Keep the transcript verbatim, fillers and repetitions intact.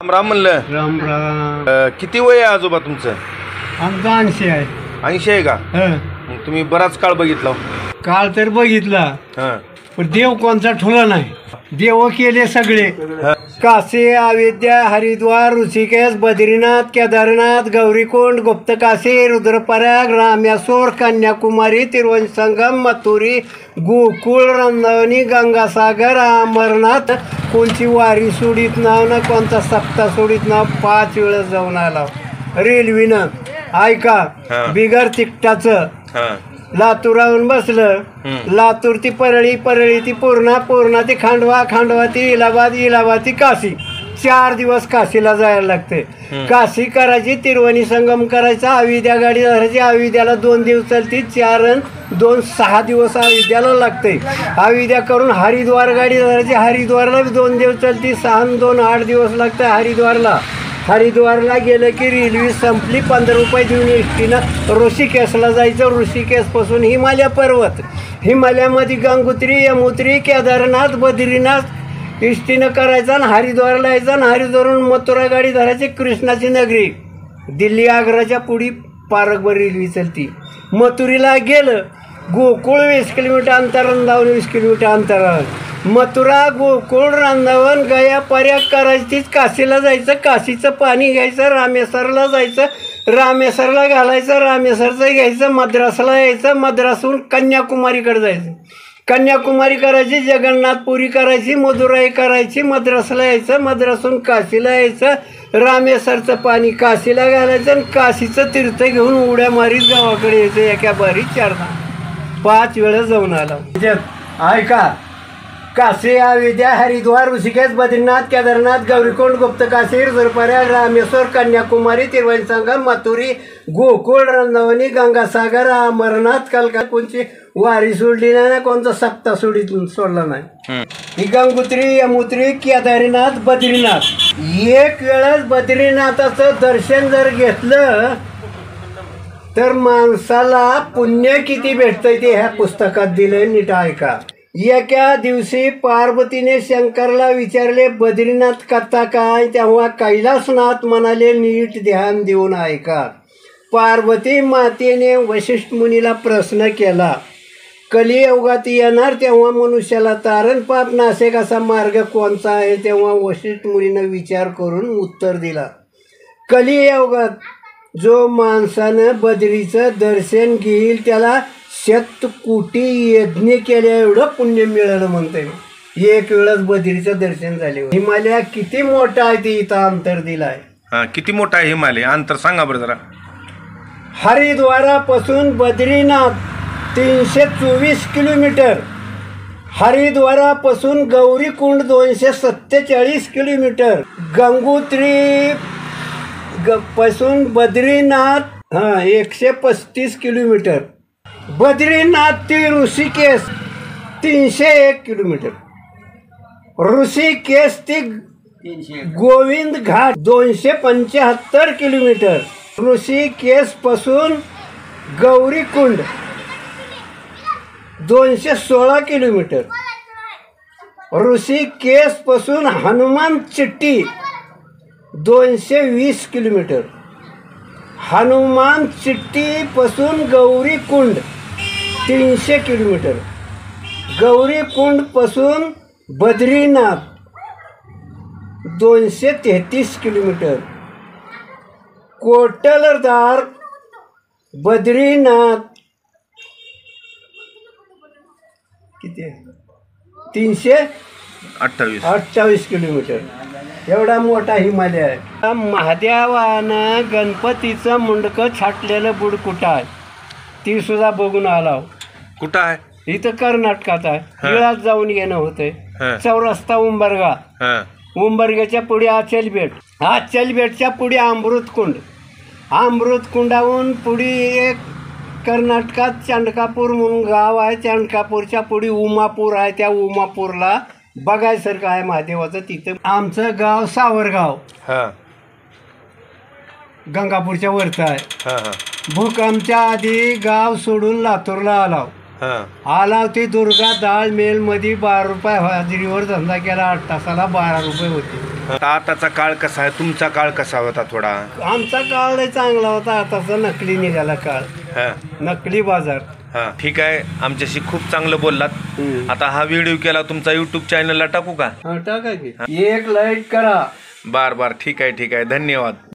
राम राम म्हणलं. राम राम. अ, किती वय आहे आजोबा तुमचं? आमचं ऐंशी आहे. ऐंशी आहे का? हं. मग तुम्ही बराच काळ बघितला. काळ तर बघितला हं. पण देव कोणता ठुला नाही. देव केले सगळे. काशी, अयोध्या, हरिद्वार, ऋषिकेश, बद्रीनाथ, केदारनाथ, गौरीकुंड, गुप्तकाशी, रुद्रप्रयाग, रामेश्वर, कन्याकुमारी, तिरुवनंतपुरम, मथुरी, गोकुळ, वृंदावनी, गंगासागर, अमरनाथ. कोणची वारी सोडित नाव ना कोणता सप्ताह सोडित नाव. पाच वेळेस जाऊन आला रेल्वेनं. ऐका, बिगर तिकटाचं. लातूराहून बसलं, लातूर ती परळी, परळी ती पूर्णा, पूर्णा ती खांडवा, खांडवा ती इलाहाबाद, इलाहाबाद ती काशी. चार दिवस काशीला जायला लागते. काशी करायची, तिरुवनी संगम करायचा, अयोध्या गाडी धरायची. अयोध्याला दोन दिवस चालती. चार दोन सहा दिवस अयोध्याला लागते. अयोध्या करून हरिद्वार गाडी धरायची. हरिद्वारला दोन दिवस चालती. सहा दोन आठ दिवस लागतं हरिद्वारला. हरिद्वारला गेलं की रेल्वे संपली. पंधरा रुपये देऊन एस टीनं ऋषिकेशला जायचं. ऋषिकेशपासून हिमालय पर्वत. हिमालयामध्ये गंगोत्री, यमुत्री, केदारनाथ, बद्रीनाथ एस टीनं करायचं आणि हरिद्वारला यायचं. आणि हरिद्वारून मथुरा गाडी धरायची. कृष्णाची नगरी दिल्ली आग्राच्या पुढी पारकभर रेल्वे चलती. मथुरीला गेलं, गोकुळ वीस किलोमीटर अंतर, वृंदावन वीस किलोमीटर अंतरावर. मथुरा, गोकुळ, वृंदावन, गया, पर्याग करायचीच. काशीला जायचं, काशीचं पाणी घ्यायचं. रामेश्वरला जायचं, रामेश्वरला घालायचं. रामेश्वरचं घ्यायचं, मद्रासला यायचं. मद्रासहून कन्याकुमारीकडे जायचं. कन्याकुमारी करायची, जगन्नाथपुरी करायची, मदुराई करायची. मद्रासला यायचं, मद्रासहून काशीला यायचं. रामेश्वरचं पाणी काशीला घालायचं आणि काशीचं तीर्थ घेऊन उड्या मारीत गावाकडे यायचं. एका बारीत चारदा पाच वेळा जाऊन आला. ऐका, काशी, अयोध्या, हरिद्वार, ऋषिकेश, बद्रीनाथ, केदारनाथ, गौरीकुंड, गुप्तकाशी, रुद्रप्रयाग, रामेश्वर, कन्याकुमारी, तिरुवनंतपुरम, मथुरी, गोकुळ, वृंदावनी, गंगासागर, अमरनाथ. कलका कोणची वारी सोडली नाही ना, कोणता सप्ताह सोडित सोडला नाही. ही गंगोत्री, यमुत्री, केदारनाथ, बद्रीनाथ. एक वेळेस बद्रीनाथाचं दर्शन जर घेतलं तर माणसाला पुण्य किती भेटतंय ते ह्या पुस्तकात दिलंय. नीट ऐका. एका दिवशी पार्वतीने शंकरला विचारले, बद्रीनाथ कथा काय? तेव्हा कैलासनाथ म्हणाले, नीट ध्यान देऊन ऐका. पार्वती मातेने वशिष्ठ मुनीला प्रश्न केला, कलियुगात येणार तेव्हा मनुष्याला तारण पाप नाशक असा मार्ग कोणता आहे? तेव्हा वशिष्ठ मुनीनं विचार करून उत्तर दिला, कलियुगात जो माणसानं बद्रीचं दर्शन घेईल त्याला शत कोटी यज्ञ केल्या एवढं पुण्य मिळालं म्हणते. एक वेळच बद्रीचं दर्शन झाले. हिमालय किती मोठा आहे ते इथं अंतर दिलाय. हा, किती मोठा आहे हिमालय? अंतर सांगा बरं जरा. हरिद्वारापासून बद्रीनाथ तीनशे चोवीस किलोमीटर. हरिद्वारापासून गौरीकुंड दोनशे सत्तेचाळीस किलोमीटर. गंगोत्री ग पासून बद्रीनाथ हां एकशे पस्तीस किलोमीटर. बद्रीनाथ ते ऋषिकेश तीनशे एक किलोमीटर. ऋषिकेश ते गोविंद घाट दोनशे पंच्याहत्तर किलोमीटर. ऋषिकेश पासून गौरीकुंड दोनशे सोळा किलोमीटर. ऋषिकेश पासून हनुमान चिट्टी दोनशे वीस किलोमीटर. हनुमान चिट्टी पासून गौरीकुंड तीनशे किलोमीटर. गौरीकुंड पासून बद्रीनाथ दोनशे तेहतीस किलोमीटर. कोटलदार बद्रीनाथ किती आहे? तीनशे अठ्ठावीस अठ्ठावीस किलोमीटर. एवढा मोठा हिमालय आहे. महादेवानं गणपतीचं मुंडकं छाटलेलं बुड कुठं आहे ती सुद्धा बघून आला. कुठं आहे? इथं कर्नाटकात आहे. विळात जाऊन येणं होतंय. चौरस्ता उंबरगा. उंबरग्याच्या पुढे अचलबेट. अचलबेटच्या पुढे अमृतकुंड. अमृतकुंडाहून पुढे एक कर्नाटकात चांडकापूर म्हणून गाव आहे. चांडकापूरच्या पुढे उमापूर आहे. त्या उमापूरला बघायसारखं आहे महादेवाचं. तिथं आमचं गाव सावरगाव गंगापूरच्या वरचं आहे. भूकंपच्या आधी गाव सोडून लातूरला आला. हा आला होती दुर्गा डाळ मेल मध्ये बारा रुपये हजेरीवर धंदा केला. आठ तासाला बारा रुपये होते. आताचा काळ कसा आहे, तुमचा काळ कसा होता थोडा? आमचा काळ लय चांगला होता. आताचा नकली निघाला काळ, हा नकली बाजार. हा ठीक आहे, आमच्याशी खूप चांगलं बोललात. आता हा व्हिडिओ केला तुमचा युट्यूब चॅनलला टाकू का? हा, टाका की एक लाईक करा. बार बार ठीक आहे ठीक आहे, धन्यवाद.